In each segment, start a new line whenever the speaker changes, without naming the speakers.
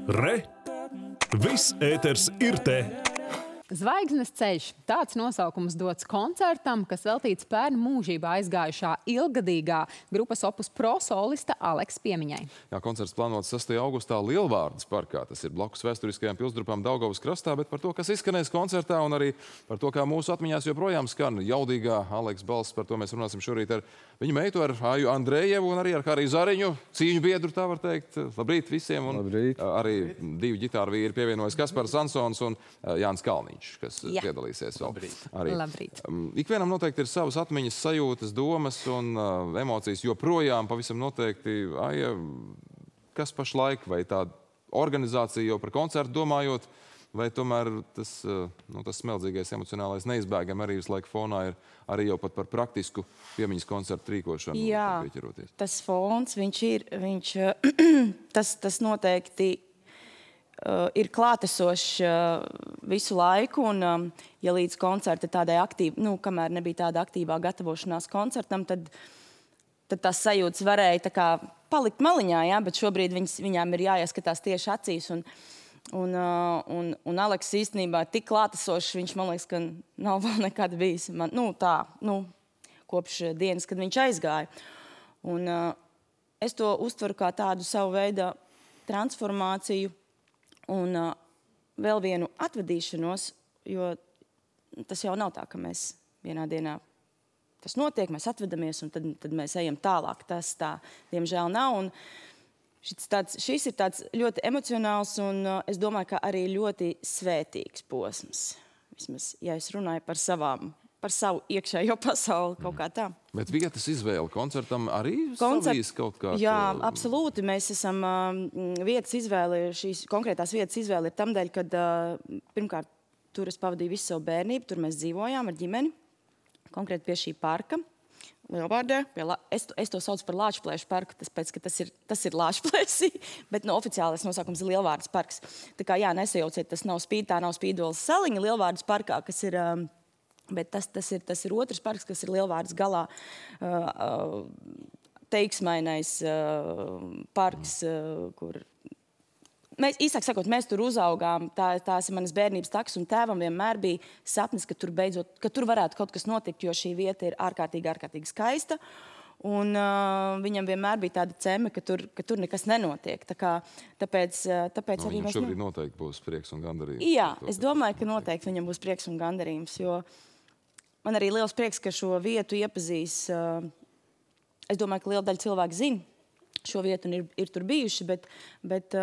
Re! Viss ēters ir te!
Zvaigznes ceļš. Tāds nosaukums dots koncertam, kas veltīts pērn mūžībā aizgājušā ilgadīgā grupas Opus Pro solista Aleksa piemiņai.
Jā, koncerts plānots 6. augustā Lielvārdes parkā. Tas ir blakus vēsturiskajām pilsdrupām Daugavas krastā, bet par to, kas izskanēs koncertā un arī par to, kā mūsu atmiņās joprojām skan jaudīgā Aleksa balss, par to mēs runāsim šorīt ar viņa meitu, ar Aju Andrejevu un arī ar Hariju Zariņu, cīņu biedru, tā var teikt. Labrīt visiem! Un
labrīt!
Arī divi ģitāru vīri pievienojas Kaspars Ansons un Jānis Kalniņš, kas piedalīsies vēl.
Labrīt.
Ikvienam noteikti ir savas atmiņas, sajūtas, domas un emocijas joprojām pavisam noteikti. Aija, kas pašlaik, vai tāda organizācija jau par koncertu domājot, vai tomēr tas smeldzīgais emocionālais neizbēgami arī visu laiku fonā ir arī jau pat par praktisku piemiņas koncertu rīkošanu?
Jā, tas fons, tas noteikti ir klātesošs visu laiku, un ja līdz koncerta tādai kamēr nebija tāda aktīvā gatavošanās koncertam, tad tās sajūtas varēja tā kā palikt maliņā, jā, bet šobrīd viņām ir jāieskatās tieši acīs, un Aleks īstenībā tik klātesošs, viņš, man liekas, ka nav vēl nekad bijis, kopš dienas, kad viņš aizgāja. Un es to uztveru kā tādu savu veidu transformāciju, un vēl vienu atvadīšanos, jo tas jau nav tā, ka mēs vienā dienā tas notiek, mēs atvedamies un tad mēs ejam tālāk. Tas tā, diemžēl, nav. Un šis ir tāds ļoti emocionāls un es domāju, ka arī ļoti svētīgs posms. Vismaz, ja es runāju par savu iekšējo pasauli, kaut kā tā.
Bet vietas izvēle koncertam arī savīs kaut kā?
Jā, absolūti. Mēs esam vietas izvēle, šīs konkrētās vietas izvēle ir tamdēļ, kad pirmkārt tur es pavadīju visu savu bērnību, tur mēs dzīvojām ar ģimeni, konkrēti pie šī parka, Lielvārdē. Es to saucu par Lāčplēšu parku, tāpēc, ka tas ir Lāčplēsī, bet oficiālais nosaukums ir Lielvārdes parks. Tā kā jā, nesajauciet, tā nav Spīdolas saliņa Lielvārdes parkā, kas ir... Bet tas ir otrs parks, kas ir Lielvārdes galā, teiksmainais parks, kur... Īsāk sakot, mēs tur uzaugām, tās ir manas bērnības takas, un tēvam vienmēr bija sapnis, ka tur varētu kaut kas notikt, jo šī vieta ir ārkārtīgi skaista, un viņam vienmēr bija tāda ceme, ka tur nekas nenotiek. Tāpēc arī mēs...
Šobrīd noteikti būs prieks un gandarījums.
Jā, es domāju, ka noteikti viņam būs prieks un gandarījums, jo man arī liels prieks, ka šo vietu iepazīs. Es domāju, ka liela daļa cilvēku zina šo vietu un ir tur bijuši, bet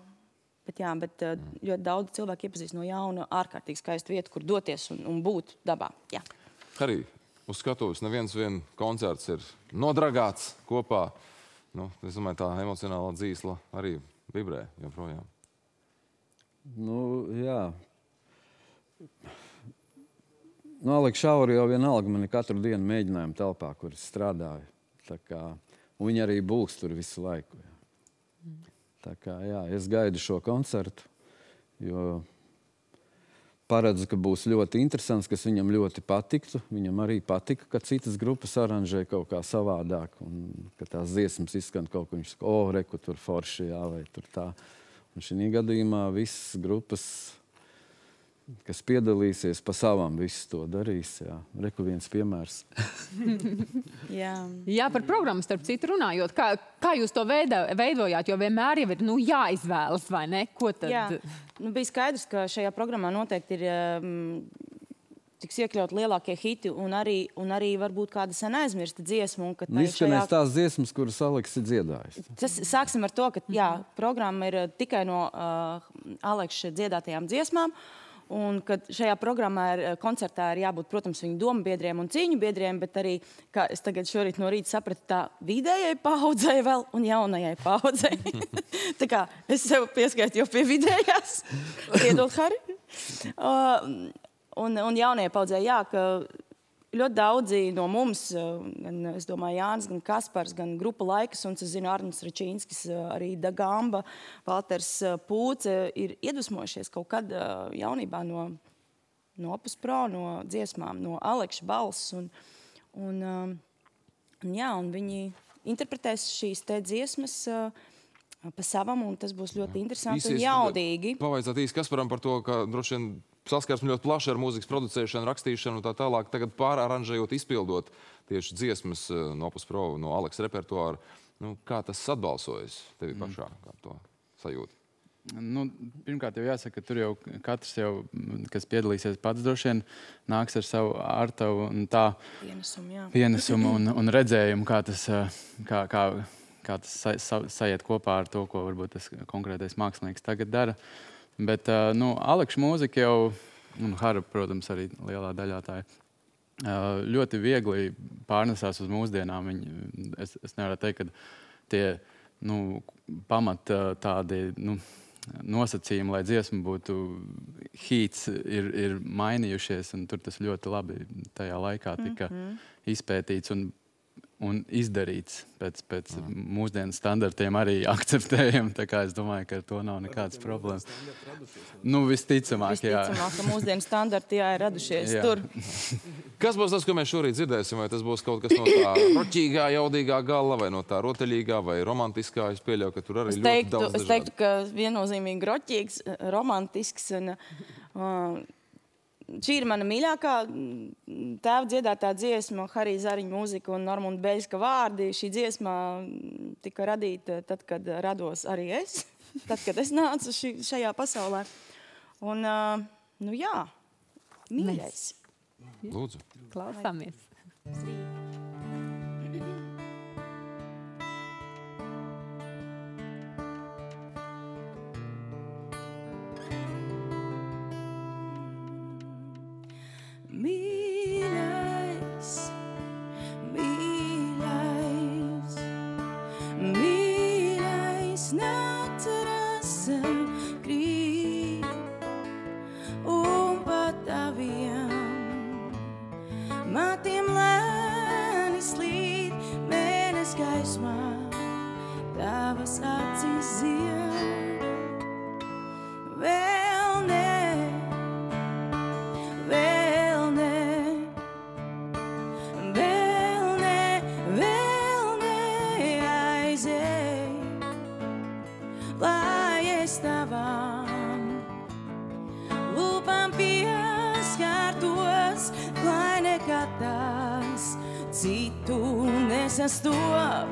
ļoti daudz cilvēku iepazīst no jauna ārkārtīgi skaistu vietu, kur doties un būt dabā. Jā.
Arī uz skatuves neviens koncerts ir nodragāts kopā. Es domāju, tā emocionālā dzīsla arī vibrē joprojām.
Jā. Aleks Šauri jau vienalga mani katru dienu mēģinājumu telpā, kur es strādāju. Un viņi arī būs tur visu laiku. Tā kā, jā, es gaidu šo koncertu, jo paredzu, ka būs ļoti interesants, kas viņam ļoti patiktu. Viņam arī patika, ka citas grupas aranžē kaut kā savādāk, un ka tās dziesmas izskan kaut ko, viņš saka, reku, tur forši, jā, vai tur tā. Un šī gadījumā visas grupas, kas piedalīsies, pa savam visu to darīs. Jā. Reku viens piemērs.
Jā, par programmu starp citu runājot. Kā jūs to veidojāt? Jo vienmēr jau ir jāizvēlas, vai ne? Ko tad?
Jā, bija skaidrs, ka šajā programmā noteikti ir tiks iekļaut lielākie hiti un arī varbūt kāda sen aizmirsta dziesma.
Izskanēs tās dziesmas, kuras Aleks ir dziedājis.
Sāksim ar to, ka programma ir tikai no Aleksa dziedātajām dziesmām. Un kad šajā programmā koncertā ir jābūt, protams, viņu domu biedriem un cīņu biedriem, bet arī, kā es tagad šorīt no rīta sapratu, tā vidējai paudzei vēl un jaunajai paudzei. Tā kā es sev pieskaitu jau pie vidējās. Iedod, Hari. Un jaunajai paudzei, jā, ka ļoti daudzi no mums, gan, es domāju, Jānis, gan Kaspars, gan grupa Laikas, un es zinu, Arnis Račīnskis, arī Dagamba, Valters Pūce, ir iedvesmojušies kaut kad jaunībā no Opus Pro, no dziesmām, no Aleksa balss. Un viņi interpretēs šīs te dziesmas pa savam, un tas būs ļoti interesanti un jaudīgi.
Pavaicāt īsti Kasparam par to, ka droši vien saskarsme ļoti plaši ar mūzikas producēšanu, rakstīšanu un tā tālāk, tagad pāraranžējot, izpildot tieši dziesmas no Opus Pro, no Aleksa repertuāra. Nu, kā tas atbalsojas tevi pašā, kā to sajūti?
Nu, pirmkārt, jau jāsaka, ka tur jau katrs, kas piedalīsies pats, droši vien nāks ar savu ārtavu un tā pienesumu un redzējumu, kā tas sajiet kopā ar to, ko varbūt tas konkrētais mākslinieks tagad dara. Bet Alekša mūzika jau, un Hara, protams, arī lielā daļā tā ļoti viegli pārnesās uz mūsdienām. Es nevaru teikt, ka tie pamat tādi nosacījumi, lai dziesma būtu hīts, ir mainījušies, un tur tas ļoti labi tajā laikā tika izpētīts un izdarīts pēc mūsdienu standartiem arī akceptējam. Tā kā es domāju, ka ar to nav nekādas problēmas. Nu, visticamāk, jā.
Visticamāk, ka mūsdienu standarti ir radušies tur.
Kas būs tas, ko mēs šorīt dzirdēsim? Vai tas būs kaut kas no tā roķīgā, jaudīgā gala, vai no tā rotaļīgā, vai romantiskā? Es pieļauju, ka tur arī ļoti daudz dažādu.
Es teiktu, ka viennozīmīgi roķīgs, romantisks. Šī ir mana mīļākā tēva dziedātā dziesma, Harija Zariņa mūzika un Normunda Beļska vārdi. Šī dziesma tika radīta tad, kad rados arī es, tad, kad es nācu šajā pasaulē. Un, jā, mīļais.
Lūdzu.
Klausāmies.
Mīļais, mīļais, mīļais, nāc rasam krīt, un pa taviem matiem lēni slīd mēnes gaismā, tavas acis zied. Vēl ne, citu nesastop.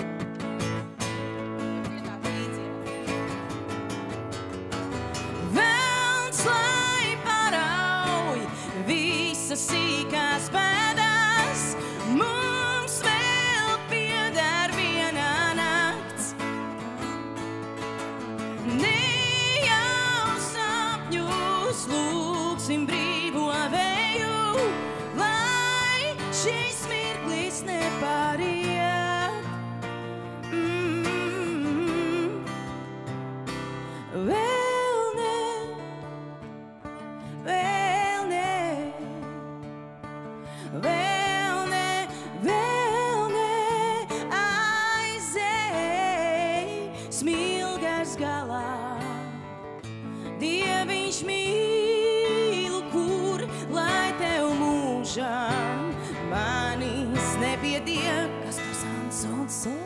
Velns, lai parauj visas sīkās pēdās, mums vēl pieder viena nakts. Ne jau sapņus lūgsim brīvo vēju, lai šis mirklis nepāriet. Vēl ne, vēl ne, vēl ne, vēl ne, aizej smilgas galā. Dieviņš mīl, kur, lai tev mūžam manis nepietiek, kas tu sans un solo.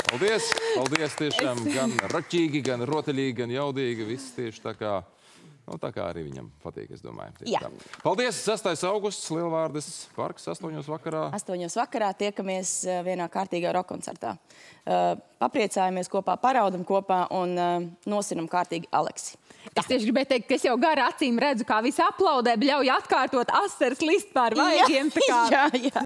Paldies! Paldies tiešām gan raķīgi, gan rotaļīgi, gan jaudīgi. Viss tieši tā kā, tā kā arī viņam patīk, es domāju.
Jā.
Paldies! 6. augusts, Lielvārdes parks, 8. vakarā.
8. vakarā tiekamies vienā kārtīgā rokoncertā. Papriecājamies kopā, paraudam kopā un nosinam kārtīgi Aleksi.
Es tieši gribēju teikt, ka es jau gar acīm redzu, kā visi aplaudē, ļauj atkārtot asaras list pār vaigiem.
Jā.